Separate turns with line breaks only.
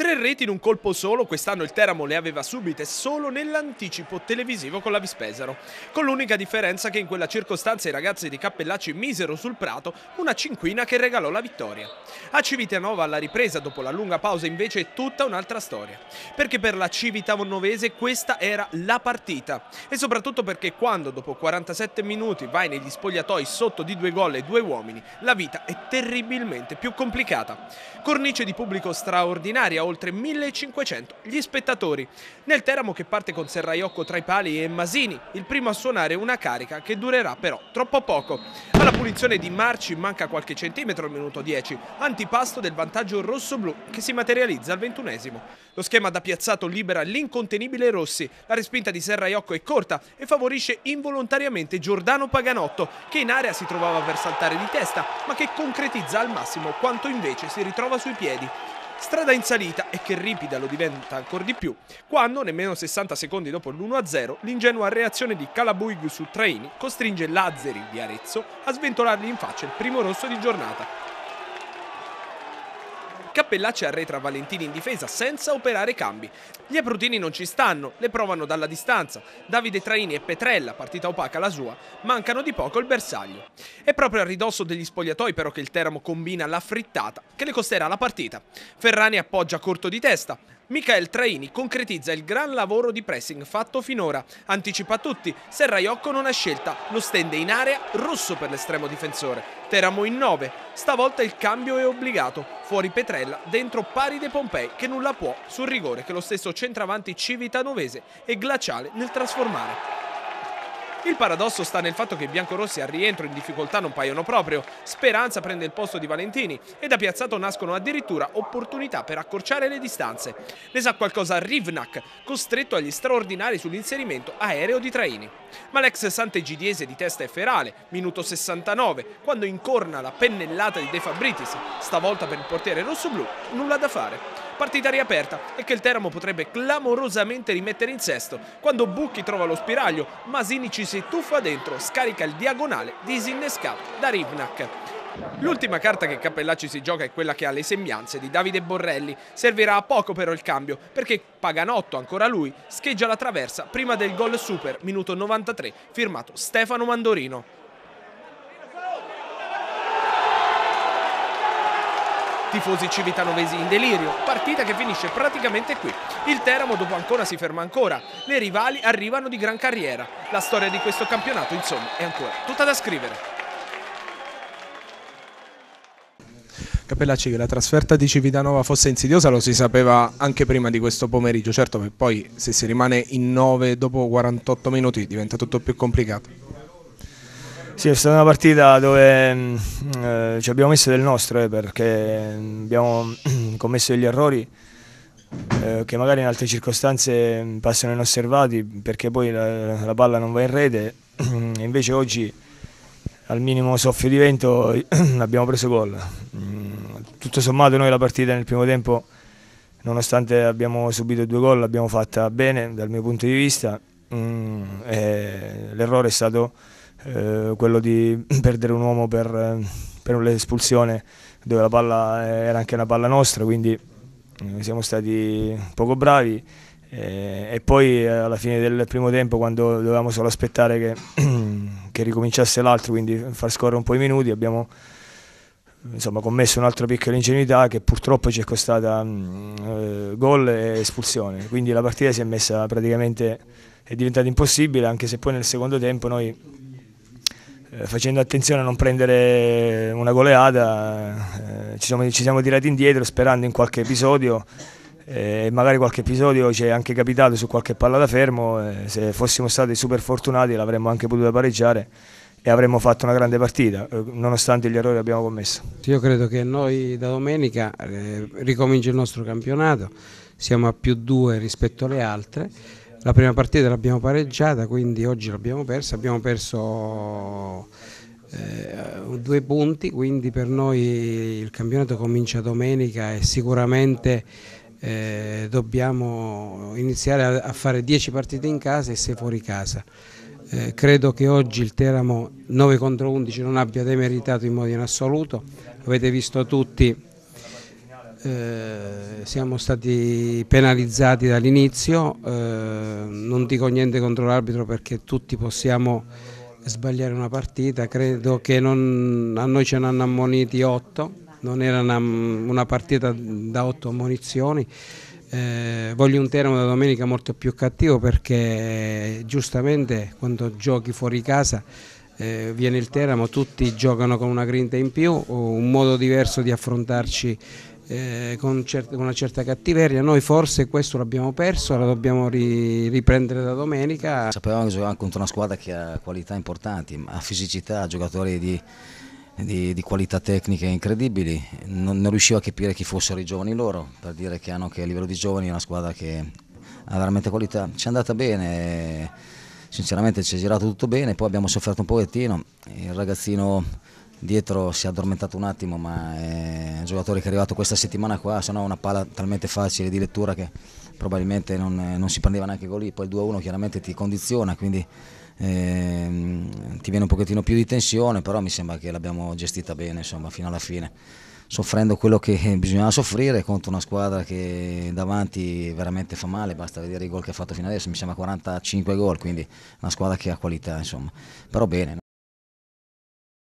3 reti in un colpo solo, quest'anno il Teramo le aveva subite solo nell'anticipo televisivo con la Vispesaro, con l'unica differenza che in quella circostanza i ragazzi di Cappellacci misero sul prato una cinquina che regalò la vittoria. A Civitanova alla ripresa, dopo la lunga pausa, invece è tutta un'altra storia, perché per la Civitanovese questa era la partita, e soprattutto perché quando dopo 47 minuti vai negli spogliatoi sotto di 2 gol e 2 uomini, la vita è terribilmente più complicata. Cornice di pubblico straordinaria, oltre 1500 gli spettatori. Nel Teramo che parte con Serraiocco tra i pali e Masini, il primo a suonare una carica che durerà però troppo poco. Alla punizione di Marci manca qualche centimetro al minuto 10, antipasto del vantaggio rossoblu che si materializza al 21esimo. Lo schema da piazzato libera l'incontenibile Rossi, la respinta di Serraiocco è corta e favorisce involontariamente Giordano Paganotto, che in area si trovava per saltare di testa, ma che concretizza al massimo quanto invece si ritrova sui piedi. Strada in salita e che ripida lo diventa ancora di più, quando, nemmeno 60 secondi dopo l'1-0, l'ingenua reazione di Calabuig su Traini costringe l'Azeri di Arezzo a sventolargli in faccia il primo rosso di giornata. Cappellacci arretra Valentini in difesa senza operare cambi. Gli abrutini non ci stanno, le provano dalla distanza. Davide Traini e Petrella, partita opaca la sua, mancano di poco il bersaglio. È proprio a ridosso degli spogliatoi però che il Teramo combina la frittata che le costerà la partita. Ferrani appoggia corto di testa. Michael Traini concretizza il gran lavoro di pressing fatto finora, anticipa tutti, Serraiocco non ha scelta, lo stende in area, rosso per l'estremo difensore. Teramo in 9, stavolta il cambio è obbligato, fuori Petrella, dentro Paride Pompei che nulla può sul rigore che lo stesso centravanti civitanovese è glaciale nel trasformare. Il paradosso sta nel fatto che i biancorossi al rientro in difficoltà non paiono proprio. Speranza prende il posto di Valentini e da piazzato nascono addirittura opportunità per accorciare le distanze. Ne sa qualcosa Rivnak, costretto agli straordinari sull'inserimento aereo di Traini. Ma l'ex Sant'Egidiese di testa è ferale, minuto 69, quando incorna la pennellata di De Fabritis, stavolta per il portiere rossoblu, nulla da fare. Partita riaperta e che il Teramo potrebbe clamorosamente rimettere in sesto, quando Bucchi trova lo spiraglio, Masini ci si tuffa dentro, scarica il diagonale disinnescato da Rivnak. L'ultima carta che Cappellacci si gioca è quella che ha le sembianze di Davide Borrelli. Servirà a poco però il cambio, perché Paganotto, ancora lui, scheggia la traversa prima del gol super, minuto 93, firmato Stefano Mandorino. Tifosi civitanovesi in delirio, partita che finisce praticamente qui. Il Teramo dopo ancora si ferma ancora, le rivali arrivano di gran carriera. La storia di questo campionato, insomma, è ancora tutta da scrivere.
Cappellacci, che la trasferta di Civitanova fosse insidiosa lo si sapeva anche prima di questo pomeriggio, certo che poi se si rimane in 9 dopo 48 minuti diventa tutto più complicato.
Sì, è stata una partita dove ci abbiamo messo del nostro, perché abbiamo commesso degli errori che magari in altre circostanze passano inosservati, perché poi la palla non va in rete, e invece oggi al minimo soffio di vento abbiamo preso gol. Tutto sommato noi la partita nel primo tempo, nonostante abbiamo subito 2 gol, l'abbiamo fatta bene dal mio punto di vista. L'errore è stato quello di perdere un uomo per l'espulsione, dove la palla era anche una palla nostra, quindi siamo stati poco bravi, e poi alla fine del primo tempo, quando dovevamo solo aspettare che ricominciasse l'altro, quindi far scorrere un po' i minuti, abbiamo commesso un'altra piccola ingenuità che purtroppo ci è costata gol e espulsione, quindi la partita si è messa praticamente, è diventata impossibile, anche se poi nel secondo tempo noi, facendo attenzione a non prendere una goleada, ci siamo tirati indietro sperando in qualche episodio, e magari qualche episodio ci è anche capitato su qualche palla da fermo, se fossimo stati super fortunati l'avremmo anche potuta pareggiare e avremmo fatto una grande partita, nonostante gli errori che abbiamo commesso.
Io credo che noi da domenica ricomincia il nostro campionato, siamo a +2 rispetto alle altre. La prima partita l'abbiamo pareggiata, quindi oggi l'abbiamo persa, abbiamo perso 2 punti, quindi per noi il campionato comincia domenica e sicuramente dobbiamo iniziare a fare 10 partite in casa e 6 fuori casa. Credo che oggi il Teramo 9 contro 11 non abbia demeritato in modo in assoluto, avete visto tutti Siamo stati penalizzati dall'inizio, non dico niente contro l'arbitro perché tutti possiamo sbagliare una partita, credo che a noi ce ne hanno ammoniti 8, non era una partita da 8 ammonizioni. Voglio un Teramo da domenica molto più cattivo perché giustamente quando giochi fuori casa viene il Teramo, tutti giocano con una grinta in più, un modo diverso di affrontarci con una certa cattiveria. Noi forse questo l'abbiamo perso, la dobbiamo riprendere da domenica.
Sapevamo che giocavamo contro una squadra che ha qualità importanti, ha fisicità, giocatori di qualità tecniche incredibili. Non riuscivo a capire chi fossero i giovani loro, per dire che hanno che a livello di giovani è una squadra che ha veramente qualità. Ci è andata bene, sinceramente ci è girato tutto bene, poi abbiamo sofferto un pochettino, il ragazzino dietro si è addormentato un attimo, ma è un giocatore che è arrivato questa settimana qua, se no una palla talmente facile di lettura che probabilmente non si prendeva neanche gol lì. Poi il 2-1 chiaramente ti condiziona, quindi ti viene un pochettino più di tensione, però mi sembra che l'abbiamo gestita bene, insomma, fino alla fine, soffrendo quello che bisognava soffrire contro una squadra che davanti veramente fa male. Basta vedere i gol che ha fatto fino adesso, mi sembra 45 gol, quindi una squadra che ha qualità, insomma, però bene.